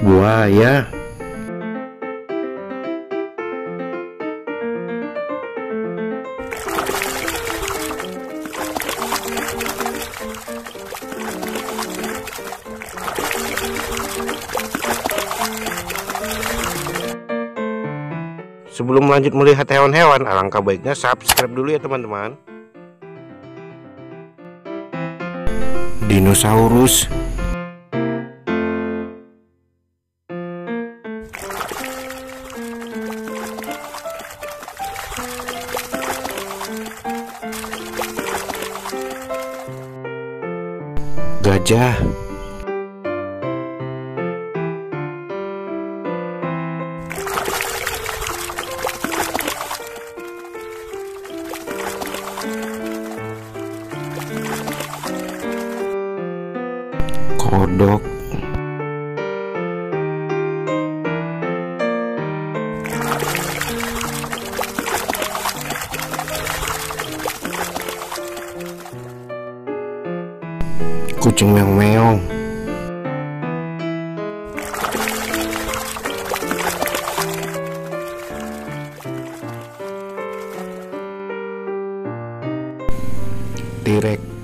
buaya, Sebelum lanjut melihat hewan-hewan, alangkah baiknya subscribe dulu ya teman-teman. Dinosaurus, gajah, kodok, kucing meong, tirek,